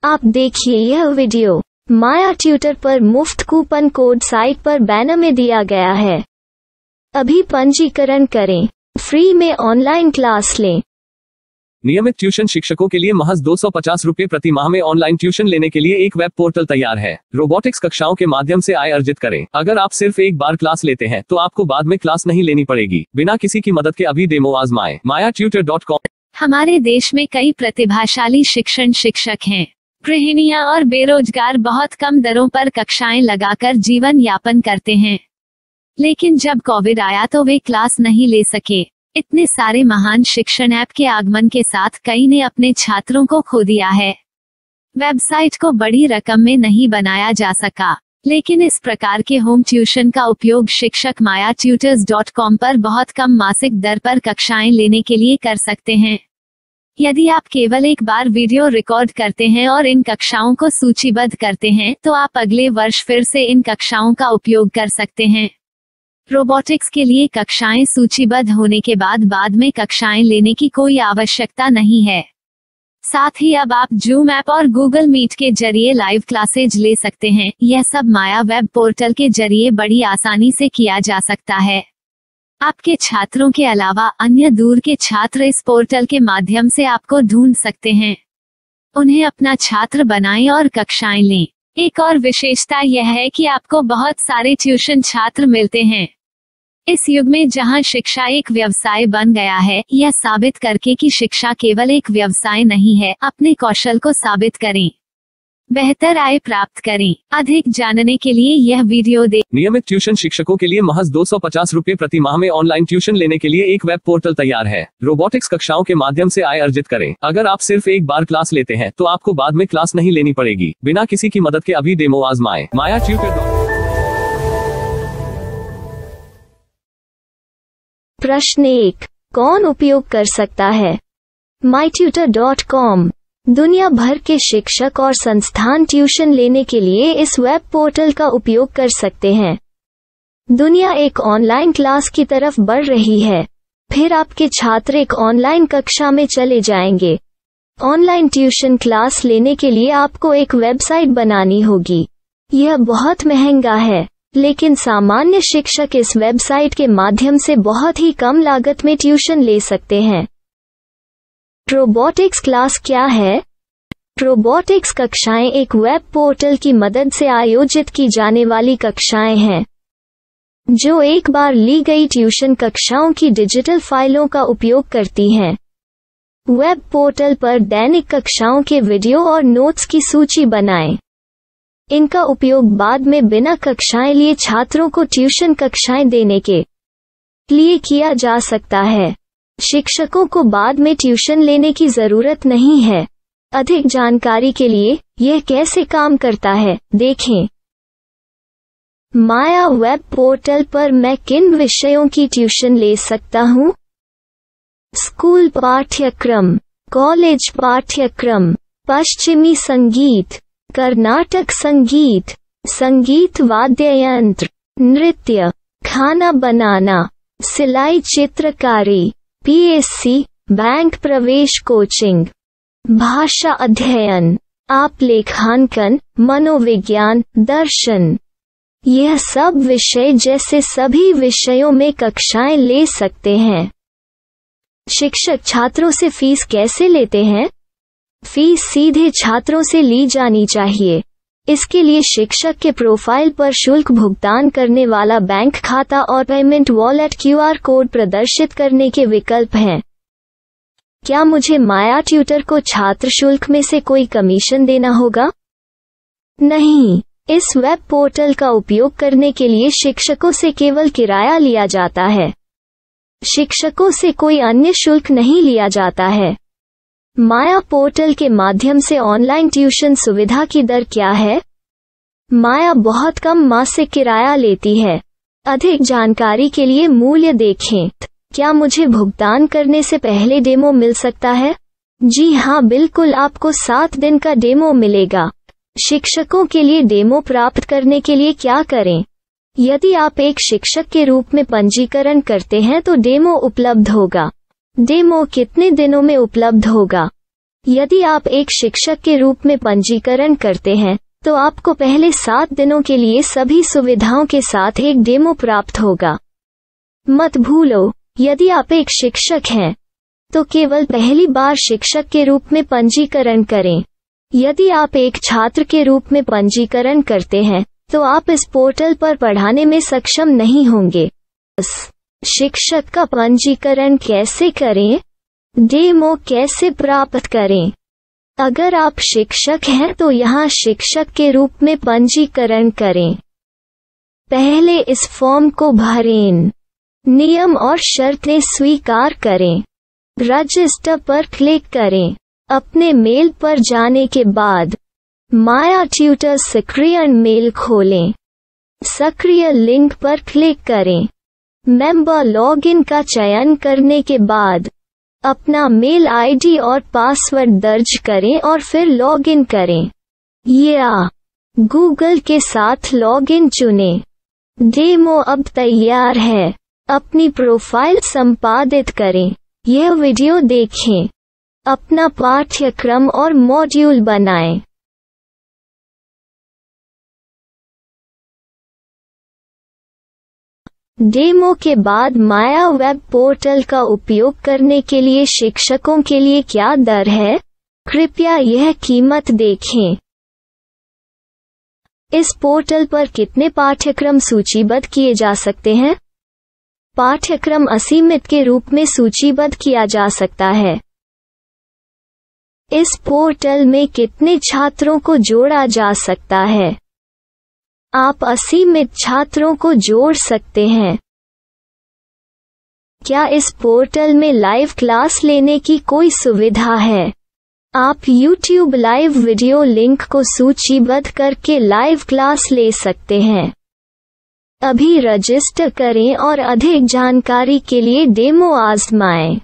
आप देखिए यह वीडियो माया ट्यूटर पर मुफ्त कूपन कोड साइट पर बैनर में दिया गया है। अभी पंजीकरण करें, फ्री में ऑनलाइन क्लास लें। नियमित ट्यूशन शिक्षकों के लिए महज 250 रुपये प्रति माह में ऑनलाइन ट्यूशन लेने के लिए एक वेब पोर्टल तैयार है। रोबोटिक्स कक्षाओं के माध्यम से आय अर्जित करें। अगर आप सिर्फ एक बार क्लास लेते हैं तो आपको बाद में क्लास नहीं लेनी पड़ेगी। बिना किसी की मदद के अभी डेमो आजमाएं। mayatutor.com। हमारे देश में कई प्रतिभाशाली शिक्षण शिक्षक हैं। गृहिणियां और बेरोजगार बहुत कम दरों पर कक्षाएं लगाकर जीवन यापन करते हैं, लेकिन जब कोविड आया तो वे क्लास नहीं ले सके। इतने सारे महान शिक्षण ऐप के आगमन के साथ कई ने अपने छात्रों को खो दिया है। वेबसाइट को बड़ी रकम में नहीं बनाया जा सका, लेकिन इस प्रकार के होम ट्यूशन का उपयोग शिक्षक mayatutors.com पर बहुत कम मासिक दर पर कक्षाएं लेने के लिए कर सकते हैं। यदि आप केवल एक बार वीडियो रिकॉर्ड करते हैं और इन कक्षाओं को सूचीबद्ध करते हैं तो आप अगले वर्ष फिर से इन कक्षाओं का उपयोग कर सकते हैं। रोबोटिक्स के लिए कक्षाएं सूचीबद्ध होने के बाद में कक्षाएं लेने की कोई आवश्यकता नहीं है। साथ ही अब आप जूम ऐप और गूगल मीट के जरिए लाइव क्लासेज ले सकते हैं। यह सब माया वेब पोर्टल के जरिए बड़ी आसानी से किया जा सकता है। आपके छात्रों के अलावा अन्य दूर के छात्र इस पोर्टल के माध्यम से आपको ढूंढ सकते हैं। उन्हें अपना छात्र बनाएं और कक्षाएं लें। एक और विशेषता यह है कि आपको बहुत सारे ट्यूशन छात्र मिलते हैं। इस युग में जहां शिक्षा एक व्यवसाय बन गया है, यह साबित करके कि शिक्षा केवल एक व्यवसाय नहीं है, अपने कौशल को साबित करें, बेहतर आय प्राप्त करें। अधिक जानने के लिए यह वीडियो देखें। नियमित ट्यूशन शिक्षकों के लिए महज 250 रुपये प्रति माह में ऑनलाइन ट्यूशन लेने के लिए एक वेब पोर्टल तैयार है। रोबोटिक्स कक्षाओं के माध्यम से आय अर्जित करें। अगर आप सिर्फ एक बार क्लास लेते हैं तो आपको बाद में क्लास नहीं लेनी पड़ेगी। बिना किसी की मदद के अभी डेमो आजमाएं। mayatutor। प्रश्न 1, कौन उपयोग कर सकता है? mytutor.com। दुनिया भर के शिक्षक और संस्थान ट्यूशन लेने के लिए इस वेब पोर्टल का उपयोग कर सकते हैं। दुनिया एक ऑनलाइन क्लास की तरफ बढ़ रही है, फिर आपके छात्र एक ऑनलाइन कक्षा में चले जाएंगे। ऑनलाइन ट्यूशन क्लास लेने के लिए आपको एक वेबसाइट बनानी होगी। यह बहुत महंगा है, लेकिन सामान्य शिक्षक इस वेबसाइट के माध्यम से बहुत ही कम लागत में ट्यूशन ले सकते हैं। रोबोटिक्स क्लास क्या है? रोबोटिक्स कक्षाएं एक वेब पोर्टल की मदद से आयोजित की जाने वाली कक्षाएं हैं, जो एक बार ली गई ट्यूशन कक्षाओं की डिजिटल फाइलों का उपयोग करती हैं। वेब पोर्टल पर दैनिक कक्षाओं के वीडियो और नोट्स की सूची बनाएं। इनका उपयोग बाद में बिना कक्षाएं लिए छात्रों को ट्यूशन कक्षाएं देने के लिए किया जा सकता है। शिक्षकों को बाद में ट्यूशन लेने की जरूरत नहीं है। अधिक जानकारी के लिए यह कैसे काम करता है, देखें। माया वेब पोर्टल पर मैं किन विषयों की ट्यूशन ले सकता हूँ? स्कूल पाठ्यक्रम, कॉलेज पाठ्यक्रम, पश्चिमी संगीत, कर्नाटक संगीत, संगीत वाद्य यंत्र, नृत्य, खाना बनाना, सिलाई चित्रकारी, पीएससी, बैंक प्रवेश कोचिंग, भाषा अध्ययन, आप लेखांकन, मनोविज्ञान, दर्शन। यह सब विषय जैसे सभी विषयों में कक्षाएं ले सकते हैं। शिक्षक छात्रों से फीस कैसे लेते हैं? फीस सीधे छात्रों से ली जानी चाहिए। इसके लिए शिक्षक के प्रोफाइल पर शुल्क भुगतान करने वाला बैंक खाता और पेमेंट वॉलेट QR कोड प्रदर्शित करने के विकल्प हैं। क्या मुझे माया ट्यूटर को छात्र शुल्क में से कोई कमीशन देना होगा? नहीं, इस वेब पोर्टल का उपयोग करने के लिए शिक्षकों से केवल किराया लिया जाता है। शिक्षकों से कोई अन्य शुल्क नहीं लिया जाता है। माया पोर्टल के माध्यम से ऑनलाइन ट्यूशन सुविधा की दर क्या है? माया बहुत कम मासिक किराया लेती है। अधिक जानकारी के लिए मूल्य देखें। क्या मुझे भुगतान करने से पहले डेमो मिल सकता है? जी हाँ, बिल्कुल, आपको 7 दिन का डेमो मिलेगा। शिक्षकों के लिए डेमो प्राप्त करने के लिए क्या करें? यदि आप एक शिक्षक के रूप में पंजीकरण करते हैं तो डेमो उपलब्ध होगा। डेमो कितने दिनों में उपलब्ध होगा? यदि आप एक शिक्षक के रूप में पंजीकरण करते हैं तो आपको पहले 7 दिनों के लिए सभी सुविधाओं के साथ एक डेमो प्राप्त होगा। मत भूलो, यदि आप एक शिक्षक हैं तो केवल पहली बार शिक्षक के रूप में पंजीकरण करें। यदि आप एक छात्र के रूप में पंजीकरण करते हैं तो आप इस पोर्टल पर पढ़ाने में सक्षम नहीं होंगे। शिक्षक का पंजीकरण कैसे करें? डेमो कैसे प्राप्त करें? अगर आप शिक्षक हैं तो यहाँ शिक्षक के रूप में पंजीकरण करें। पहले इस फॉर्म को भरें। नियम और शर्तें स्वीकार करें। रजिस्टर पर क्लिक करें। अपने मेल पर जाने के बाद माया ट्यूटर सक्रिय मेल खोलें। सक्रिय लिंक पर क्लिक करें। मेंबर लॉगिन का चयन करने के बाद अपना मेल आईडी और पासवर्ड दर्ज करें और फिर लॉगिन करें या गूगल के साथ लॉगिन चुनें। डेमो अब तैयार है। अपनी प्रोफाइल संपादित करें। यह वीडियो देखें। अपना पाठ्यक्रम और मॉड्यूल बनाएं। डेमो के बाद माया वेब पोर्टल का उपयोग करने के लिए शिक्षकों के लिए क्या दर है? कृपया यह कीमत देखें। इस पोर्टल पर कितने पाठ्यक्रम सूचीबद्ध किए जा सकते हैं? पाठ्यक्रम असीमित के रूप में सूचीबद्ध किया जा सकता है। इस पोर्टल में कितने छात्रों को जोड़ा जा सकता है? आप असीमित छात्रों को जोड़ सकते हैं। क्या इस पोर्टल में लाइव क्लास लेने की कोई सुविधा है? आप YouTube लाइव वीडियो लिंक को सूचीबद्ध करके लाइव क्लास ले सकते हैं। अभी रजिस्टर करें और अधिक जानकारी के लिए डेमो आजमाएं।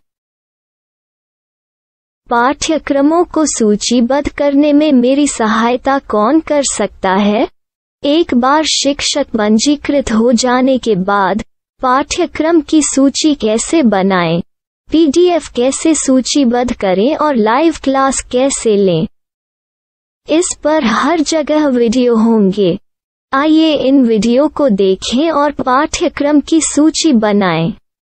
पाठ्यक्रमों को सूचीबद्ध करने में मेरी सहायता कौन कर सकता है? एक बार शिक्षक पंजीकृत हो जाने के बाद पाठ्यक्रम की सूची कैसे बनाएं, PDF कैसे सूचीबद्ध करें और लाइव क्लास कैसे लें, इस पर हर जगह वीडियो होंगे। आइए इन वीडियो को देखें और पाठ्यक्रम की सूची बनाएं।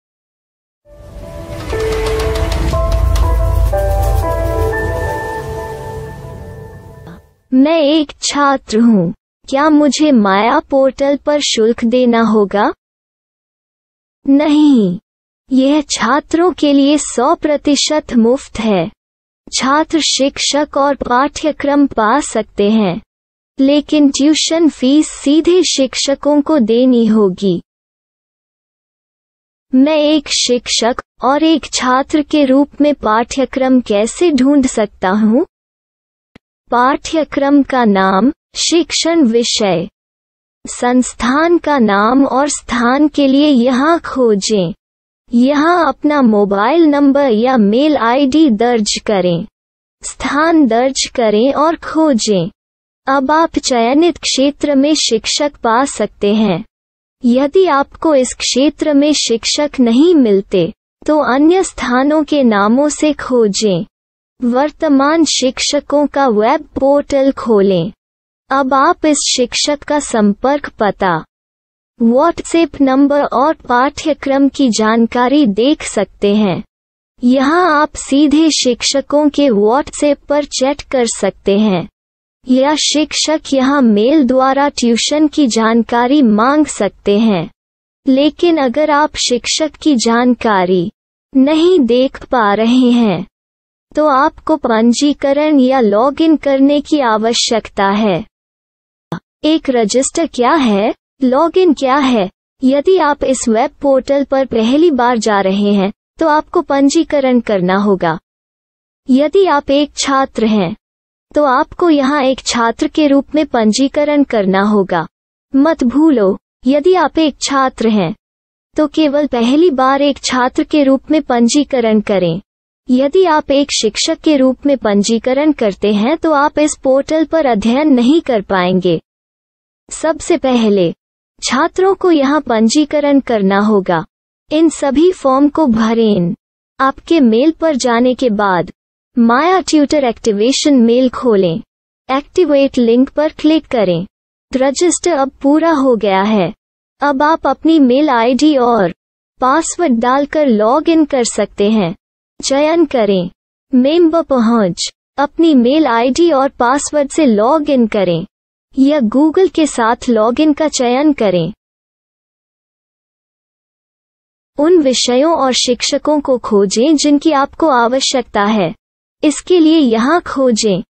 मैं एक छात्र हूँ। क्या मुझे माया पोर्टल पर शुल्क देना होगा? नहीं, यह छात्रों के लिए 100% मुफ्त है। छात्र शिक्षक और पाठ्यक्रम पा सकते हैं, लेकिन ट्यूशन फीस सीधे शिक्षकों को देनी होगी। मैं एक शिक्षक और एक छात्र के रूप में पाठ्यक्रम कैसे ढूंढ सकता हूँ? पाठ्यक्रम का नाम, शिक्षण विषय, संस्थान का नाम और स्थान के लिए यहाँ खोजें। यहाँ अपना मोबाइल नंबर या मेल आईडी दर्ज करें। स्थान दर्ज करें और खोजें। अब आप चयनित क्षेत्र में शिक्षक पा सकते हैं। यदि आपको इस क्षेत्र में शिक्षक नहीं मिलते तो अन्य स्थानों के नामों से खोजें। वर्तमान शिक्षकों का वेब पोर्टल खोलें। अब आप इस शिक्षक का संपर्क पता, व्हाट्सएप नंबर और पाठ्यक्रम की जानकारी देख सकते हैं। यहाँ आप सीधे शिक्षकों के व्हाट्सएप पर चैट कर सकते हैं या शिक्षक यहाँ मेल द्वारा ट्यूशन की जानकारी मांग सकते हैं। लेकिन अगर आप शिक्षक की जानकारी नहीं देख पा रहे हैं तो आपको पंजीकरण या लॉगिन करने की आवश्यकता है। एक रजिस्टर क्या है? लॉगिन क्या है? यदि आप इस वेब पोर्टल पर पहली बार जा रहे हैं तो आपको पंजीकरण करना होगा। यदि आप एक छात्र हैं तो आपको यहाँ एक छात्र के रूप में पंजीकरण करना होगा। मत भूलो, यदि आप एक छात्र हैं तो केवल पहली बार एक छात्र के रूप में पंजीकरण करें। यदि आप एक शिक्षक के रूप में पंजीकरण करते हैं तो आप इस पोर्टल पर अध्ययन नहीं कर पाएंगे। सबसे पहले छात्रों को यहाँ पंजीकरण करना होगा। इन सभी फॉर्म को भरें। आपके मेल पर जाने के बाद माया ट्यूटर एक्टिवेशन मेल खोलें। एक्टिवेट लिंक पर क्लिक करें। रजिस्टर अब पूरा हो गया है। अब आप अपनी मेल आईडी और पासवर्ड डालकर लॉग इन कर सकते हैं। चयन करें मेंबर पहुंच। अपनी मेल आईडी और पासवर्ड से लॉग इन करें या गूगल के साथ लॉग इन का चयन करें। उन विषयों और शिक्षकों को खोजें जिनकी आपको आवश्यकता है। इसके लिए यहाँ खोजें